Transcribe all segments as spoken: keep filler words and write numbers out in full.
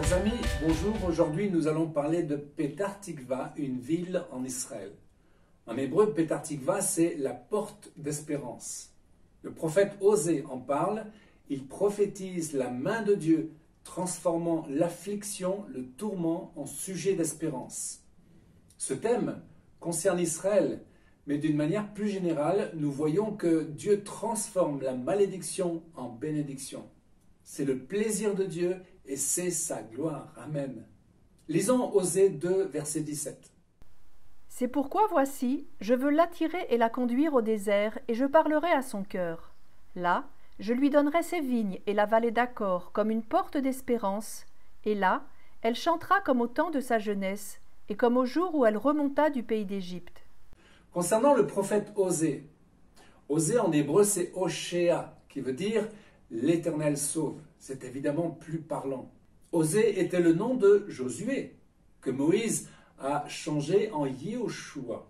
Chers amis, bonjour. Aujourd'hui, nous allons parler de Petar Tikva, une ville en Israël. En hébreu, Petar Tikva, c'est la porte d'espérance. Le prophète Osée en parle. Il prophétise la main de Dieu, transformant l'affliction, le tourment en sujet d'espérance. Ce thème concerne Israël, mais d'une manière plus générale, nous voyons que Dieu transforme la malédiction en bénédiction. C'est le plaisir de Dieu et c'est sa gloire. Amen. Lisons Osée deux, verset dix-sept. C'est pourquoi voici, je veux l'attirer et la conduire au désert, et je parlerai à son cœur. Là, je lui donnerai ses vignes et la vallée d'Accor comme une porte d'espérance, et là, elle chantera comme au temps de sa jeunesse, et comme au jour où elle remonta du pays d'Égypte. Concernant le prophète Osée, Osée en hébreu c'est Oshéa, qui veut dire l'Éternel sauve. C'est évidemment plus parlant. Osée était le nom de Josué, que Moïse a changé en Yehoshua.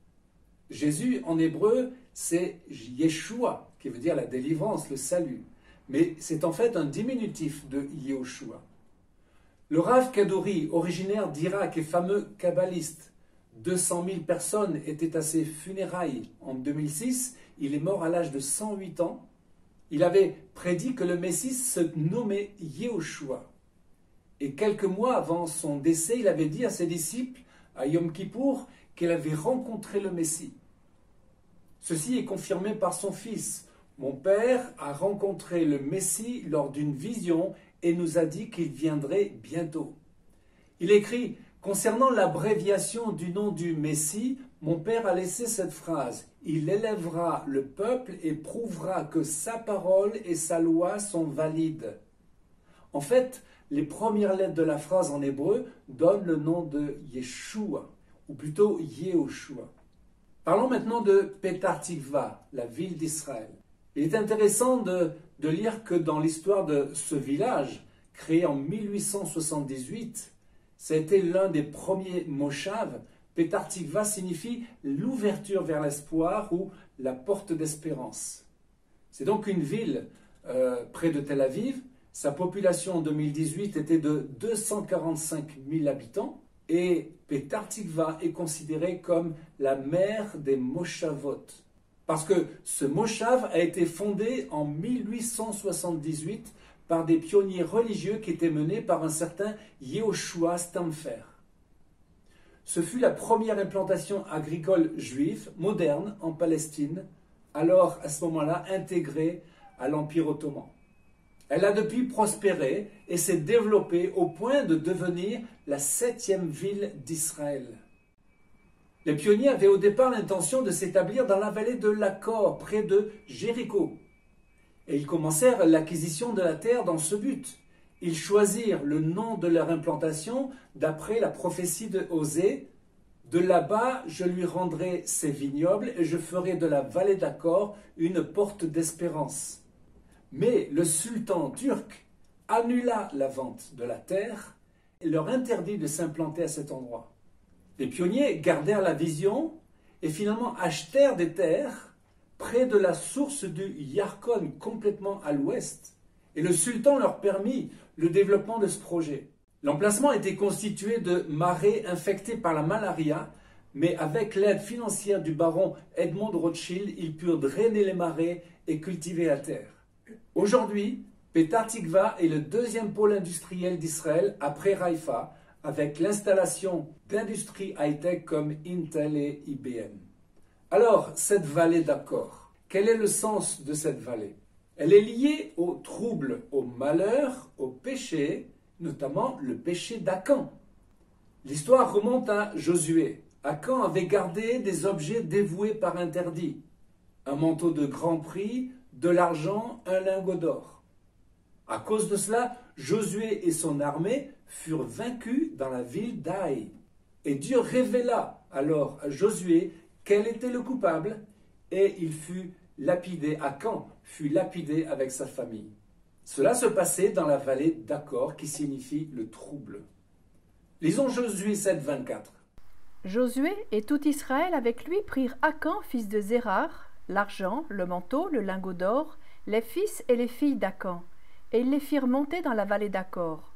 Jésus en hébreu c'est Yeshua, qui veut dire la délivrance, le salut. Mais c'est en fait un diminutif de Yehoshua. Le Rav Kaduri, originaire d'Irak et fameux kabbaliste, deux cent mille personnes étaient à ses funérailles en deux mille six. Il est mort à l'âge de cent huit ans. Il avait prédit que le Messie se nommait Yehoshua. Et quelques mois avant son décès, il avait dit à ses disciples, à Yom Kippour, qu'il avait rencontré le Messie. Ceci est confirmé par son fils. Mon père a rencontré le Messie lors d'une vision et nous a dit qu'il viendrait bientôt. Il écrit, concernant l'abréviation du nom du Messie, mon père a laissé cette phrase. Il élèvera le peuple et prouvera que sa parole et sa loi sont valides. En fait, les premières lettres de la phrase en hébreu donnent le nom de Yeshua, ou plutôt Yehoshua. Parlons maintenant de Petar Tikva, la ville d'Israël. Il est intéressant de, de lire que dans l'histoire de ce village, créé en mille huit cent soixante-dix-huit, ça a été l'un des premiers moshav. Petar Tikva signifie l'ouverture vers l'espoir ou la porte d'espérance. C'est donc une ville euh, près de Tel Aviv. Sa population en deux mille dix-huit était de deux cent quarante-cinq mille habitants et Petar Tikva est considérée comme la mère des moshavot. Parce que ce moshav a été fondé en mille huit cent soixante-dix-huit par des pionniers religieux qui étaient menés par un certain Yehoshua Stamfer. Ce fut la première implantation agricole juive moderne en Palestine, alors à ce moment-là intégrée à l'Empire ottoman. Elle a depuis prospéré et s'est développée au point de devenir la septième ville d'Israël. Les pionniers avaient au départ l'intention de s'établir dans la vallée de l'Accor, près de Jéricho. Et ils commencèrent l'acquisition de la terre dans ce but. Ils choisirent le nom de leur implantation d'après la prophétie de Osée. De là-bas, je lui rendrai ses vignobles et je ferai de la vallée d'Accor une porte d'espérance. Mais le sultan turc annula la vente de la terre et leur interdit de s'implanter à cet endroit. Les pionniers gardèrent la vision et finalement achetèrent des terres près de la source du Yarkon, complètement à l'ouest. Et le sultan leur permit le développement de ce projet. L'emplacement était constitué de marais infectés par la malaria, mais avec l'aide financière du baron Edmond Rothschild, ils purent drainer les marais et cultiver la terre. Aujourd'hui, Petar Tikva est le deuxième pôle industriel d'Israël après Haïfa, avec l'installation d'industries high-tech comme Intel et I B M. Alors, cette vallée d'Accor, quel est le sens de cette vallée? Elle est liée au trouble, au malheur, au péché, notamment le péché d'Acan. L'histoire remonte à Josué. Acan avait gardé des objets dévoués par interdit. Un manteau de grand prix, de l'argent, un lingot d'or. À cause de cela, Josué et son armée furent vaincus dans la ville d'Aï. Et Dieu révéla alors à Josué quel était le coupable et il fut lapidé, Acan fut lapidé avec sa famille. Cela se passait dans la vallée d'Accor qui signifie le trouble. Lisons Josué sept, vingt-quatre. Josué et tout Israël avec lui prirent Acan, fils de Zérar, l'argent, le manteau, le lingot d'or, les fils et les filles d'Acan, et ils les firent monter dans la vallée d'Accor.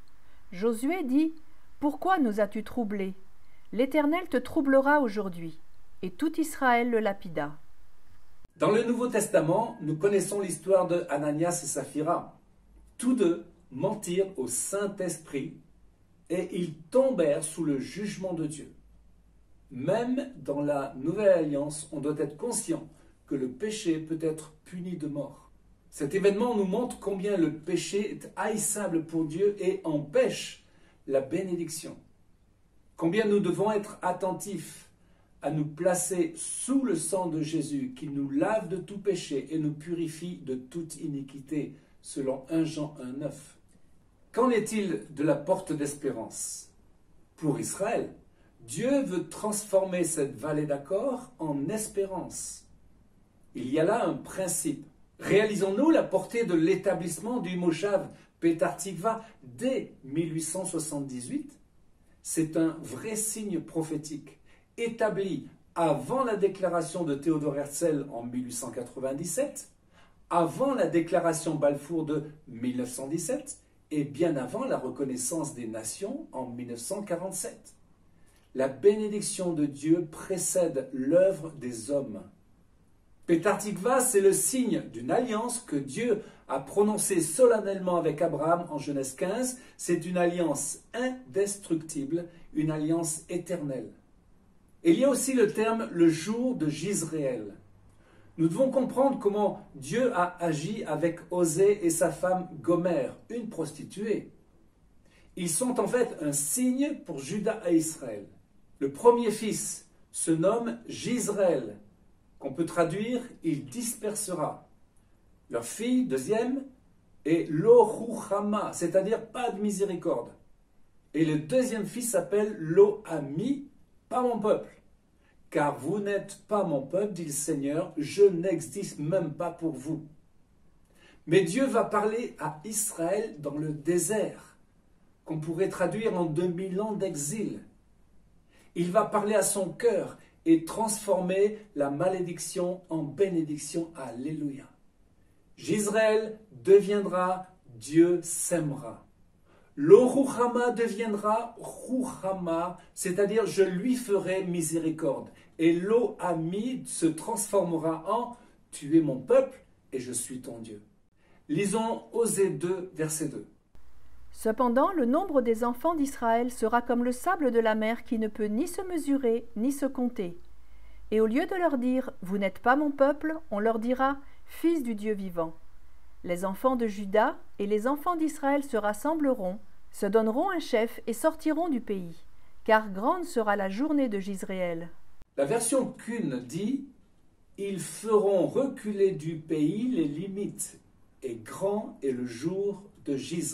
Josué dit « Pourquoi nous as-tu troublés? L'Éternel te troublera aujourd'hui. » Et tout Israël le lapida. Dans le Nouveau Testament, nous connaissons l'histoire de Ananias et Saphira. Tous deux mentirent au Saint-Esprit et ils tombèrent sous le jugement de Dieu. Même dans la Nouvelle Alliance, on doit être conscient que le péché peut être puni de mort. Cet événement nous montre combien le péché est haïssable pour Dieu et empêche la bénédiction. Combien nous devons être attentifs à nous placer sous le sang de Jésus qui nous lave de tout péché et nous purifie de toute iniquité, selon un Jean un neuf. Qu'en est-il de la porte d'espérance? Pour Israël, Dieu veut transformer cette vallée d'Achor en espérance. Il y a là un principe. Réalisons-nous la portée de l'établissement du Moshav Petar Tikva dès mille huit cent soixante-dix-huit? C'est un vrai signe prophétique, établi avant la déclaration de Théodore Herzl en mille huit cent quatre-vingt-dix-sept, avant la déclaration Balfour de mille neuf cent dix-sept et bien avant la reconnaissance des nations en mille neuf cent quarante-sept. La bénédiction de Dieu précède l'œuvre des hommes. Petar Tikva, c'est le signe d'une alliance que Dieu a prononcée solennellement avec Abraham en Genèse quinze. C'est une alliance indestructible, une alliance éternelle. Et il y a aussi le terme « le jour de Jizréel ». Nous devons comprendre comment Dieu a agi avec Osée et sa femme Gomère, une prostituée. Ils sont en fait un signe pour Juda et Israël. Le premier fils se nomme Jizréel, qu'on peut traduire « il dispersera ». Leur fille, deuxième, est Lo Ruchama, c'est-à-dire « pas de miséricorde ». Et le deuxième fils s'appelle Lo Ami, « pas mon peuple ». Car vous n'êtes pas mon peuple, dit le Seigneur, je n'existe même pas pour vous. Mais Dieu va parler à Israël dans le désert, qu'on pourrait traduire en deux mille ans d'exil. Il va parler à son cœur et transformer la malédiction en bénédiction. Alléluia. Jizréel deviendra Dieu s'aimera. Lo Ruchama deviendra Ruchama, c'est-à-dire je lui ferai miséricorde. Et Lo Ami se transformera en tu es mon peuple et je suis ton Dieu. Lisons Osée deux, verset deux. Cependant, le nombre des enfants d'Israël sera comme le sable de la mer qui ne peut ni se mesurer ni se compter. Et au lieu de leur dire « Vous n'êtes pas mon peuple », on leur dira « Fils du Dieu vivant ». Les enfants de Juda et les enfants d'Israël se rassembleront, se donneront un chef et sortiront du pays, car grande sera la journée de Jizréel. La version Kuhn dit « Ils feront reculer du pays les limites, et grand est le jour de Jizréel ».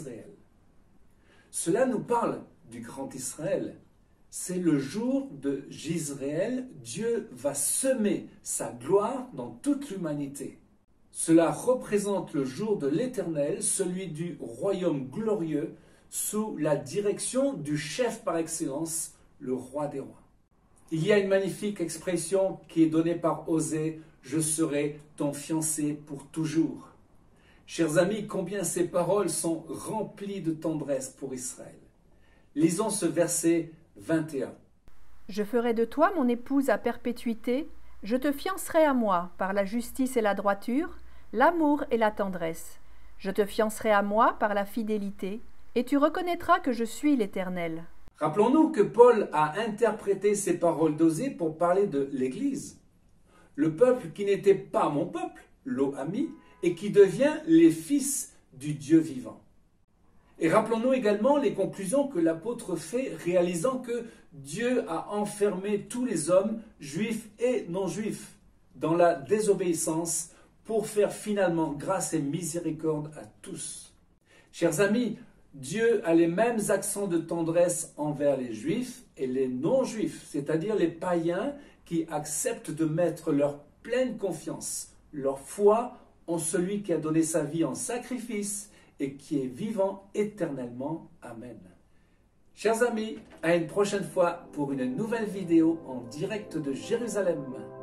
Cela nous parle du grand Israël. C'est le jour de Jizréel, Dieu va semer sa gloire dans toute l'humanité. Cela représente le jour de l'Éternel, celui du royaume glorieux, sous la direction du chef par excellence, le roi des rois. Il y a une magnifique expression qui est donnée par Osée, « Je serai ton fiancé pour toujours ». Chers amis, combien ces paroles sont remplies de tendresse pour Israël. Lisons ce verset vingt et un. « Je ferai de toi mon épouse à perpétuité, je te fiancerai à moi par la justice et la droiture, l'amour et la tendresse. Je te fiancerai à moi par la fidélité, et tu reconnaîtras que je suis l'Éternel. » Rappelons-nous que Paul a interprété ces paroles d'Osée pour parler de l'Église. Le peuple qui n'était pas mon peuple, Lo Ami, et qui devient les fils du Dieu vivant. Et rappelons-nous également les conclusions que l'apôtre fait, réalisant que Dieu a enfermé tous les hommes, juifs et non-juifs, dans la désobéissance pour faire finalement grâce et miséricorde à tous. Chers amis, Dieu a les mêmes accents de tendresse envers les juifs et les non-juifs, c'est-à-dire les païens qui acceptent de mettre leur pleine confiance, leur foi en celui qui a donné sa vie en sacrifice et qui est vivant éternellement. Amen. Chers amis, à une prochaine fois pour une nouvelle vidéo en direct de Jérusalem.